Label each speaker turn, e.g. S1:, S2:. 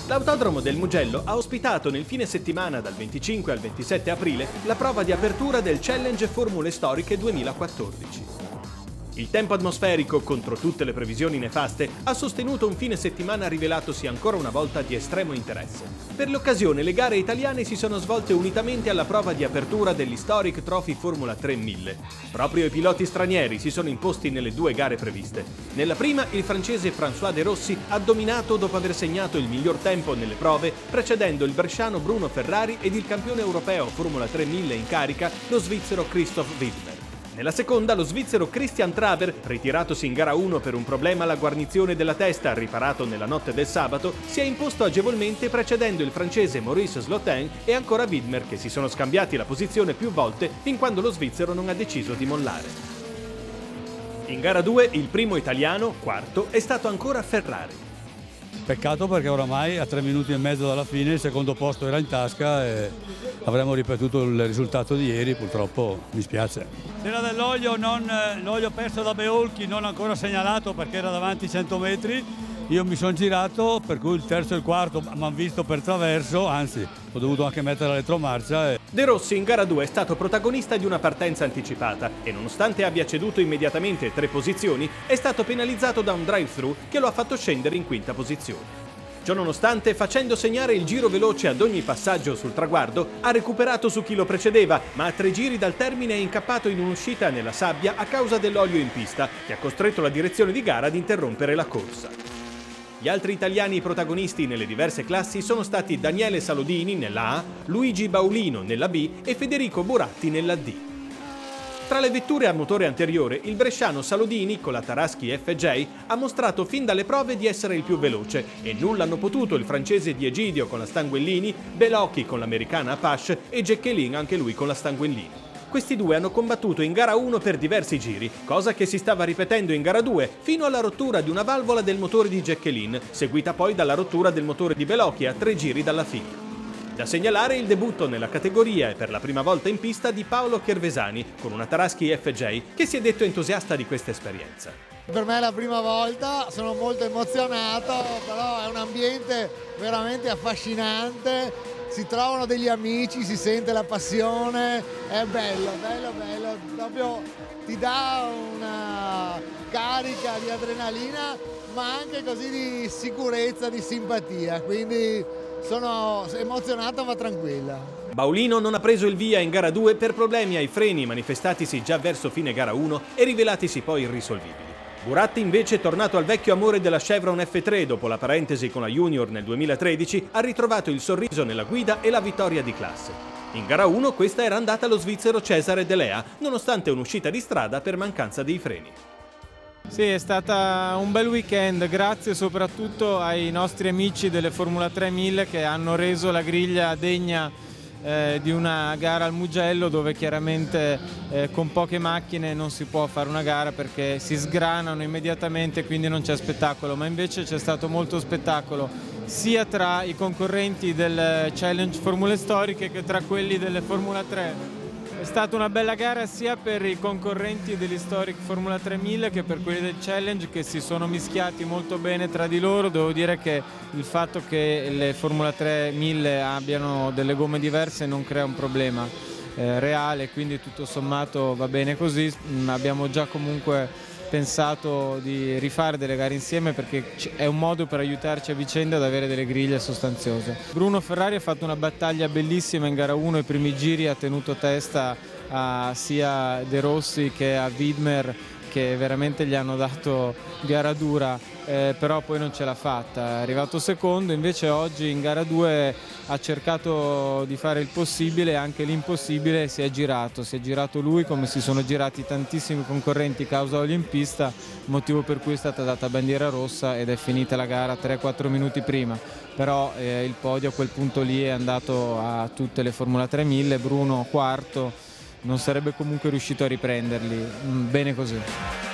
S1: L'autodromo del Mugello ha ospitato nel fine settimana dal 25 al 27 aprile la prova di apertura del Challenge Formule Storiche 2014. Il tempo atmosferico, contro tutte le previsioni nefaste, ha sostenuto un fine settimana rivelatosi ancora una volta di estremo interesse. Per l'occasione le gare italiane si sono svolte unitamente alla prova di apertura dell'Historic Trophy Formula 3000. Proprio i piloti stranieri si sono imposti nelle due gare previste. Nella prima il francese François De Rossi ha dominato dopo aver segnato il miglior tempo nelle prove, precedendo il bresciano Bruno Ferrari ed il campione europeo Formula 3000 in carica, lo svizzero Christoph Wittmer. Nella seconda, lo svizzero Christian Traver, ritiratosi in gara 1 per un problema alla guarnizione della testa riparato nella notte del sabato, si è imposto agevolmente precedendo il francese Maurice Slotin e ancora Wittmer, che si sono scambiati la posizione più volte fin quando lo svizzero non ha deciso di mollare. In gara 2 il primo italiano, quarto, è stato ancora Ferrari.
S2: Peccato perché oramai a 3 minuti e mezzo dalla fine il secondo posto era in tasca e avremmo ripetuto il risultato di ieri, purtroppo mi spiace. C'era dell'olio, l'olio perso da Beolchi, non ancora segnalato perché era davanti 100 metri. Io mi sono girato, per cui il terzo e il quarto mi hanno visto per traverso, anzi ho dovuto anche mettere la retromarcia.
S1: De Rossi in gara 2 è stato protagonista di una partenza anticipata e nonostante abbia ceduto immediatamente 3 posizioni, è stato penalizzato da un drive-thru che lo ha fatto scendere in quinta posizione. Ciononostante, facendo segnare il giro veloce ad ogni passaggio sul traguardo, ha recuperato su chi lo precedeva, ma a 3 giri dal termine è incappato in un'uscita nella sabbia a causa dell'olio in pista, che ha costretto la direzione di gara ad interrompere la corsa. Gli altri italiani protagonisti nelle diverse classi sono stati Daniele Salodini nella A, Luigi Baulino nella B e Federico Buratti nella D. Tra le vetture a motore anteriore, il bresciano Salodini con la Taraschi FJ ha mostrato fin dalle prove di essere il più veloce e nulla hanno potuto il francese Di Egidio con la Stanguellini, Belocchi con l'americana Apache e Jacqueline anche lui con la Stanguellini. Questi due hanno combattuto in gara 1 per diversi giri, cosa che si stava ripetendo in gara 2 fino alla rottura di una valvola del motore di Jacqueline, seguita poi dalla rottura del motore di Belocchi a 3 giri dalla fine. Da segnalare il debutto nella categoria e per la prima volta in pista di Paolo Chervesani con una Taraschi FJ che si è detto entusiasta di questa esperienza.
S3: Per me è la prima volta, sono molto emozionato, però è un ambiente veramente affascinante, si trovano degli amici, si sente la passione, è bello, proprio ti dà una carica di adrenalina ma anche così di sicurezza, di simpatia, quindi sono emozionato ma tranquilla.
S1: Baulino non ha preso il via in gara 2 per problemi ai freni manifestatisi già verso fine gara 1 e rivelatisi poi irrisolvibili. Buratti invece, tornato al vecchio amore della Chevron F3 dopo la parentesi con la Junior nel 2013, ha ritrovato il sorriso nella guida e la vittoria di classe. In gara 1 questa era andata allo svizzero Cesare De Lea, nonostante un'uscita di strada per mancanza dei freni.
S4: Sì, è stata un bel weekend, grazie soprattutto ai nostri amici delle Formula 3000 che hanno reso la griglia degna di una gara al Mugello, dove chiaramente con poche macchine non si può fare una gara perché si sgranano immediatamente, quindi non c'è spettacolo, ma invece c'è stato molto spettacolo sia tra i concorrenti del Challenge Formule Storiche che tra quelli delle Formula 3. È stata una bella gara sia per i concorrenti dell'Historic Formula 3000 che per quelli del Challenge, che si sono mischiati molto bene tra di loro. Devo dire che il fatto che le Formula 3000 abbiano delle gomme diverse non crea un problema reale, quindi tutto sommato va bene così. Abbiamo già comunque pensato di rifare delle gare insieme perché è un modo per aiutarci a vicenda ad avere delle griglie sostanziose. Bruno Ferrari ha fatto una battaglia bellissima in gara 1, i primi giri ha tenuto testa a sia De Rossi che a Wittmer, che veramente gli hanno dato gara dura, però poi non ce l'ha fatta, è arrivato secondo. Invece oggi in gara 2 ha cercato di fare il possibile e anche l'impossibile, si è girato lui come si sono girati tantissimi concorrenti causa olio in pista, motivo per cui è stata data bandiera rossa ed è finita la gara 3-4 minuti prima, però il podio a quel punto lì è andato a tutte le Formula 3000, Bruno quarto, non sarebbe comunque riuscito a riprenderli, bene così.